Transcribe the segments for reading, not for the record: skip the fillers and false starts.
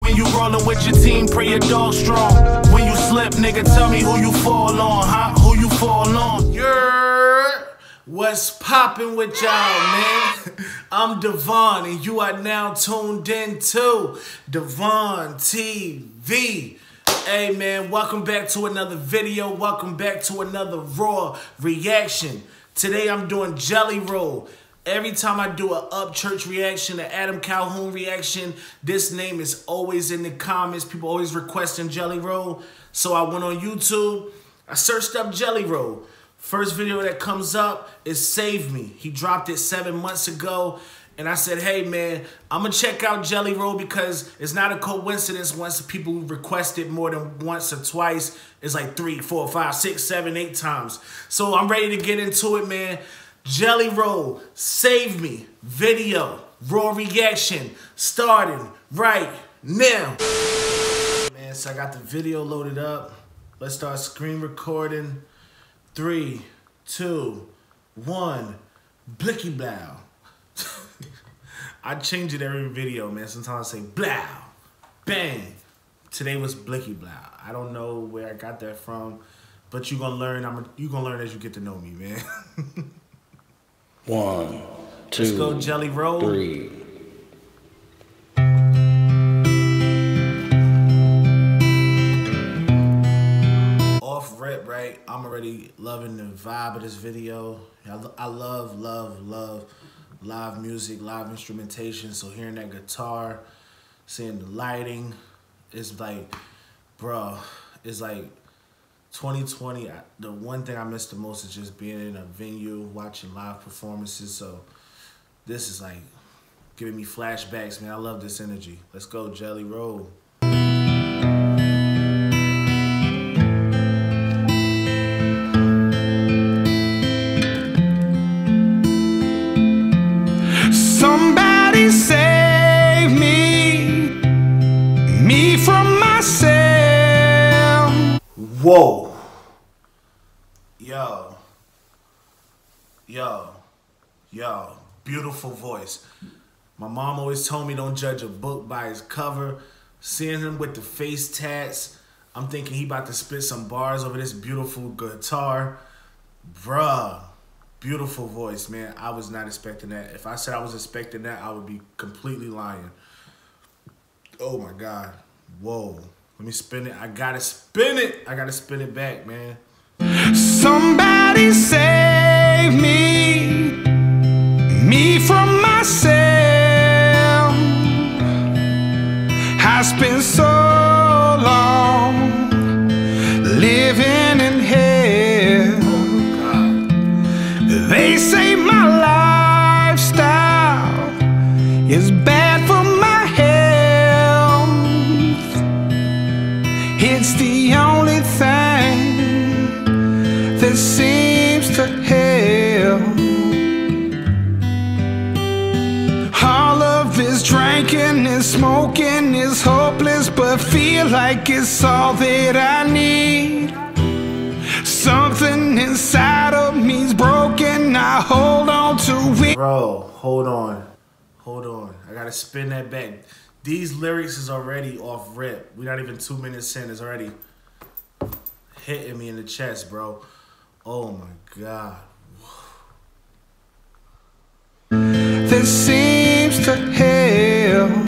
You rolling with your team, pray your dog strong. When you slip, nigga, tell me who you fall on, huh? Who you fall on? What's poppin' with y'all, man? I'm Devon, and you are now tuned in to Devon TV. Hey, man, welcome back to another video. Welcome back to another raw reaction. Today, I'm doing Jelly Roll. Every time I do an Upchurch reaction, an Adam Calhoun reaction, this name is always in the comments. People always requesting Jelly Roll. So I went on YouTube. I searched up Jelly Roll. First video that comes up is Save Me. He dropped it 7 months ago. And I said, hey, man, I'm going to check out Jelly Roll because it's not a coincidence once people request it more than once or twice. It's like 3, 4, 5, 6, 7, 8 times. So I'm ready to get into it, man. Jelly Roll, Save Me, video, raw reaction, starting right now. Man, so I got the video loaded up. Let's start screen recording. 3, 2, 1, blicky blow. I change it every video, man. Sometimes I say blow, bang. Today was blicky blow. I don't know where I got that from, but you're gonna learn. You're gonna learn as you get to know me, man. 1, 2, let's go, Jelly Roll. 3. Off rip, right? I'm already loving the vibe of this video. I love live music, live instrumentation. So hearing that guitar, seeing the lighting, it's like, bro, it's like 2020, the one thing I miss the most is just being in a venue, watching live performances. So this is like giving me flashbacks, man. I love this energy. Let's go, Jelly Roll. Somebody save me from myself. Whoa. Yo, beautiful voice. My mom always told me don't judge a book by its cover. Seeing him with the face tats, I'm thinking he about to spit some bars over this beautiful guitar. Bruh, beautiful voice, man. I was not expecting that. If I said I was expecting that, I would be completely lying. Oh my God, whoa. Let me spin it. I gotta spin it. I gotta spin it back, man. Somebody save me from myself. I spent so long living in hell. They say my lifestyle is bad for my health. It's the only thing that seems to help. All of this drinking and smoking is hopeless, but feel like it's all that I need. Something inside of me's broken, I hold on to it. Bro, hold on. I gotta spin that back. These lyrics is already off rip. We're not even 2 minutes in. It's already hitting me in the chest, bro. Oh my God. That seems to help.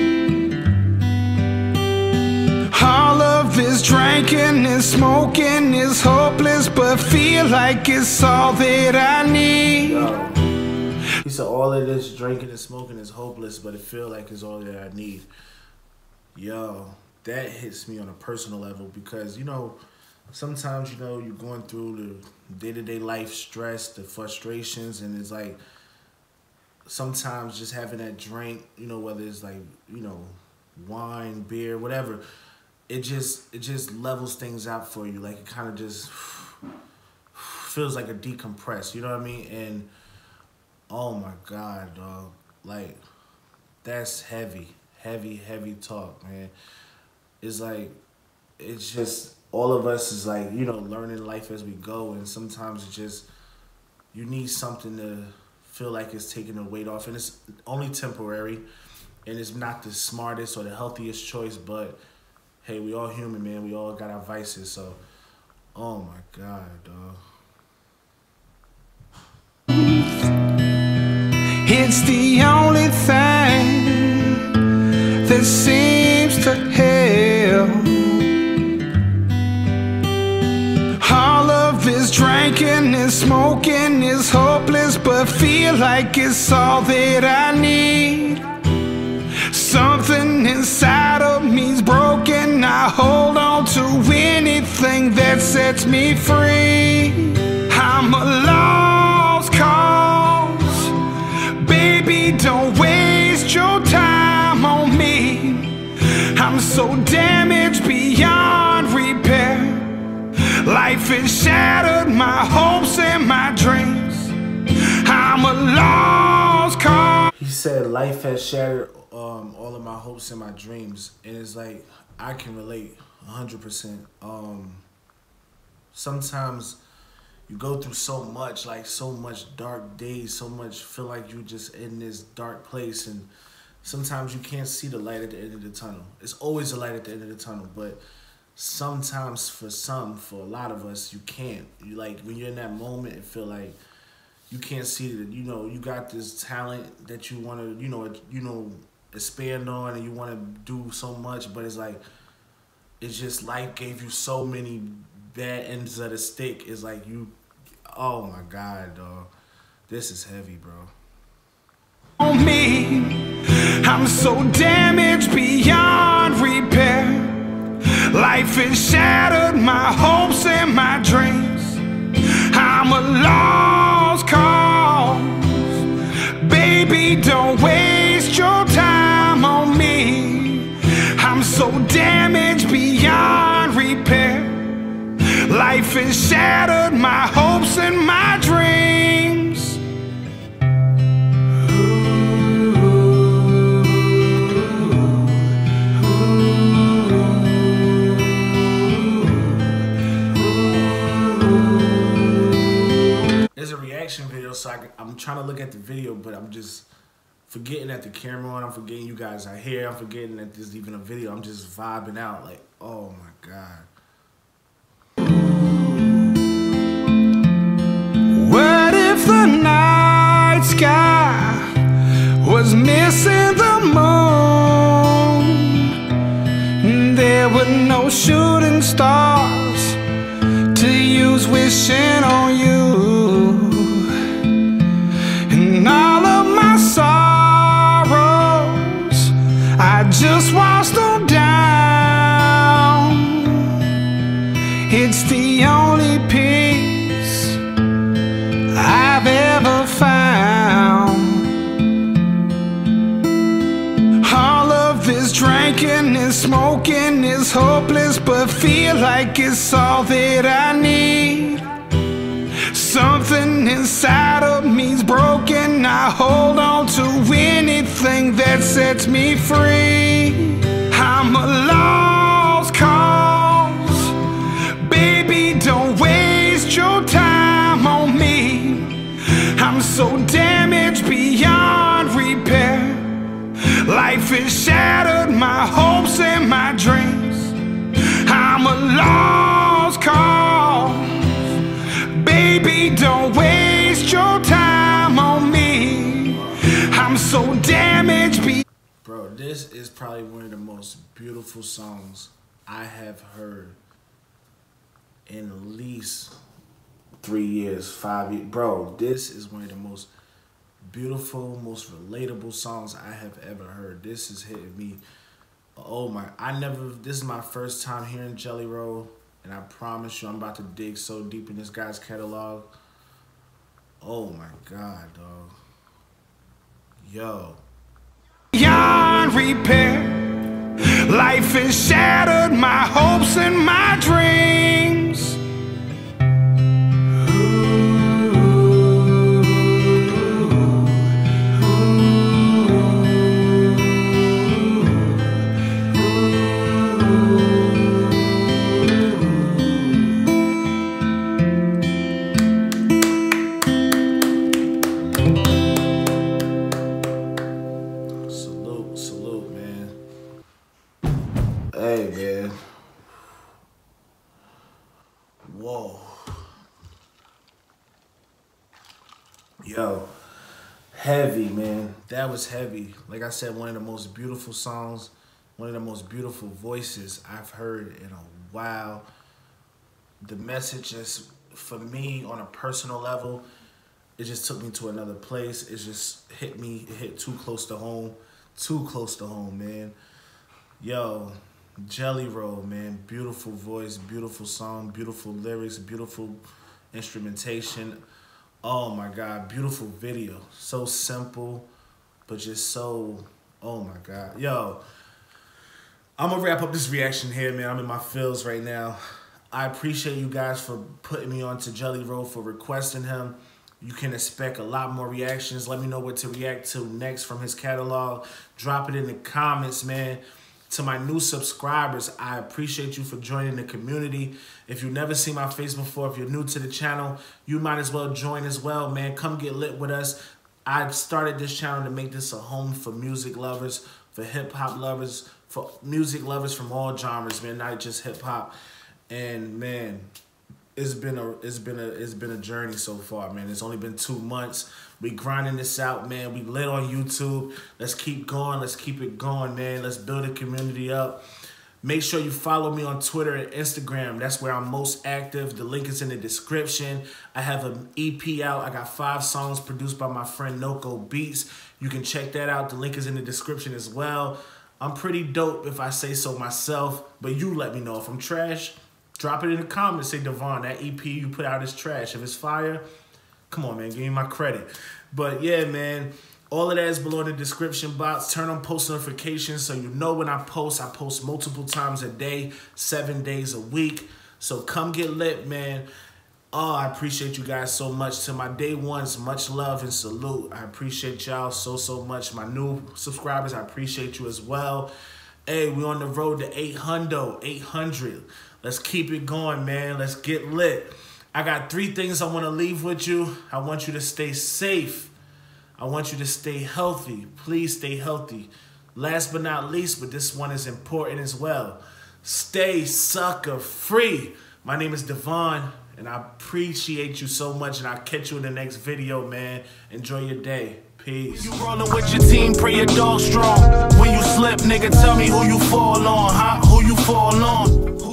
All of this drinking and smoking is hopeless, but feel like it's all that I need. Yo. He said all of this drinking and smoking is hopeless, but it feel like it's all that I need. Yo, that hits me on a personal level because, you know, sometimes, you know, you're going through the day-to-day life stress, the frustrations, and it's like sometimes just having that drink, you know, whether it's like, you know, wine, beer, whatever, it just levels things out for you. Like it kind of just feels like a decompress, you know what I mean? And oh my God, dog, like that's heavy talk, man. It's like, it's just, all of us is like, you know, learning life as we go, and sometimes it's just, you need something to feel like it's taking the weight off, and it's only temporary. and it's not the smartest or the healthiest choice, but hey, we all human, man. We all got our vices, so oh my God, dog. It's the only thing that seems to help. All of this drinking and smoking is hopeless, but feel like it's all that I need. Something inside of me's broken. I hold on to anything that sets me free. I'm a lost cause. Baby, don't waste your time on me. I'm so damaged beyond repair. Life has shattered my hopes and my dreams. I'm a lost cause. He said life has shattered all of my hopes and my dreams, and it's like I can relate 100%. Sometimes you go through so much, like so much dark days, so much feel like you just in this dark place, and sometimes you can't see the light at the end of the tunnel. It's always a light at the end of the tunnel, but sometimes for a lot of us, you can't. You like when you're in that moment, it feel like you can't see that. You know, you got this talent that you want to, expand on, and you want to do so much, but it's like it's just life gave you so many bad ends of the stick. It's like you, oh my God, dog, this is heavy, bro. On me, I'm so damaged beyond repair. Life has shattered my hopes and my dreams. I'm a lost cause. Baby, don't waste your time on me. I'm so damaged beyond repair. Life has shattered my hopes and my dreams. There's a reaction video, so I'm trying to look at the video, but I'm just forgetting that the camera on. I'm forgetting you guys are here. I'm forgetting that there's even a video. I'm just vibing out like, oh my God. What if the night sky was missing the moon? There were no shooting stars to use wishing on you. And all of my sorrows, I just washed them down. It's the only peace I've ever found. All of this drinking and smoking is hopeless, but feel like it's all that I need. Something inside of me's broken. I hold on to anything that sets me free. I'm a lost cause. Baby, don't waste your time on me. I'm so damaged beyond repair. Life has shattered my hopes and my dreams. I'm a lost cause. Baby, don't waste your time on me. I'm so damaged. Bro, this is probably one of the most beautiful songs I have heard in at least 3 years, 5 years. Bro, this is one of the most beautiful, most relatable songs I have ever heard. This is hitting me. Oh my, this is my first time hearing Jelly Roll, and I promise you I'm about to dig so deep in this guy's catalog. Oh my God, dog. Yo. Beyond repair, life has shattered my hopes and my dreams. Salute, salute. Hey, man. Whoa. Yo. Heavy, man. That was heavy. Like I said, one of the most beautiful songs, one of the most beautiful voices I've heard in a while. The message is, for me, on a personal level, it just took me to another place. It just hit me. It hit too close to home. Too close to home, man. Yo, Jelly Roll, man. Beautiful voice, beautiful song, beautiful lyrics, beautiful instrumentation. Oh my God, beautiful video. So simple, but just so, oh my God. Yo, I'm gonna wrap up this reaction here, man. I'm in my feels right now. I appreciate you guys for putting me on to Jelly Roll, for requesting him. You can expect a lot more reactions. Let me know what to react to next from his catalog. Drop it in the comments, man. To my new subscribers, I appreciate you for joining the community. If you've never seen my face before, if you're new to the channel, you might as well join as well, man. Come get lit with us. I started this channel to make this a home for music lovers, for hip-hop lovers, for music lovers from all genres, man, not just hip-hop. And, man, it's been a journey so far, man. It's only been 2 months. We grinding this out, man. We lit on YouTube. Let's keep going. Let's keep it going, man. Let's build a community up. Make sure you follow me on Twitter and Instagram. That's where I'm most active. The link is in the description. I have an EP out. I got 5 songs produced by my friend Noko Beats. You can check that out. The link is in the description as well. I'm pretty dope if I say so myself, but you let me know. If I'm trash, drop it in the comments. Say, Devon, that EP you put out is trash. If it's fire, come on, man, give me my credit. But yeah, man, all of that is below in the description box. Turn on post notifications so you know when I post. I post multiple times a day, 7 days a week. So come get lit, man. Oh, I appreciate you guys so much. To my day ones, much love and salute. I appreciate y'all so much. My new subscribers, I appreciate you as well. Hey, we on the road to 800. Let's keep it going, man. Let's get lit. I got 3 things I want to leave with you. I want you to stay safe. I want you to stay healthy. Please stay healthy. Last but not least, but this one is important as well, stay sucker free. My name is Devon, and I appreciate you so much, and I'll catch you in the next video, man. Enjoy your day. Peace. You rolling with your team, pray your dog strong. When you slip, nigga, tell me who you fall on, huh? Who you fall on.